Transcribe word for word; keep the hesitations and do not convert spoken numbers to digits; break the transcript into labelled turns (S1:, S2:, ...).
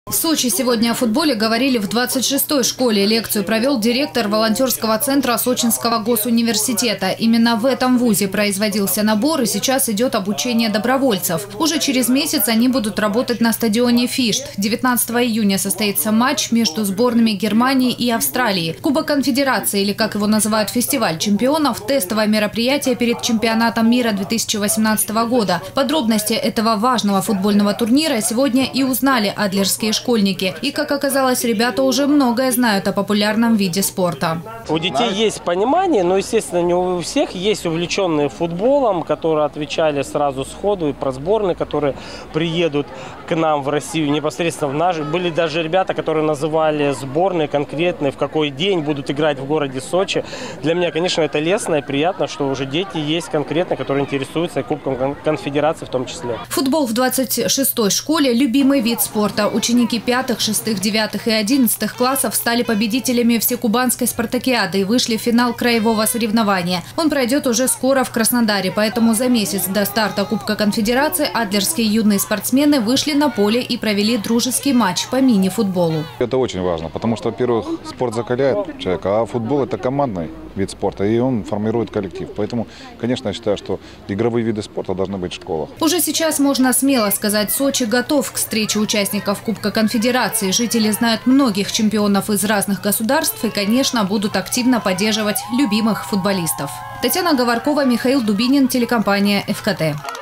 S1: В Сочи сегодня о футболе говорили в двадцать шестой школе. Лекцию провел директор волонтерского центра Сочинского госуниверситета. Именно в этом вузе производился набор, и сейчас идет обучение добровольцев. Уже через месяц они будут работать на стадионе «Фишт». девятнадцатого июня состоится матч между сборными Германии и Австралии. Кубок конфедерации, или как его называют фестиваль чемпионов, тестовое мероприятие перед чемпионатом мира две тысячи восемнадцатого года. Подробности этого важного футбольного турнира сегодня и узнали адлерские школьники. И, как оказалось, ребята уже многое знают о популярном виде спорта.
S2: У детей есть понимание, но, естественно, не у всех. Есть увлеченные футболом, которые отвечали сразу сходу, и про сборные, которые приедут к нам в Россию непосредственно в наш. Были даже ребята, которые называли сборные конкретные, в какой день будут играть в городе Сочи. Для меня, конечно, это лестно и приятно, что уже дети есть конкретно, которые интересуются и Кубком конфедерации в том числе.
S1: Футбол в двадцать шестой школе – любимый вид спорта. Ученики пятых, шестых, девятых и одиннадцатых классов стали победителями всекубанской спартакиады и вышли в финал краевого соревнования. Он пройдет уже скоро в Краснодаре, поэтому за месяц до старта Кубка конфедерации адлерские юные спортсмены вышли на поле и провели дружеский матч по мини-футболу.
S3: Это очень важно, потому что, во-первых, спорт закаляет человека, а футбол – это командный вид спорта, и он формирует коллектив. Поэтому, конечно, я считаю, что игровые виды спорта должны быть в школах.
S1: Уже сейчас можно смело сказать, Сочи готов к встрече участников Кубка конфедерации. Жители знают многих чемпионов из разных государств и, конечно, будут активно поддерживать любимых футболистов. Татьяна Говоркова, Михаил Дубинин, телекомпания «ФКТ».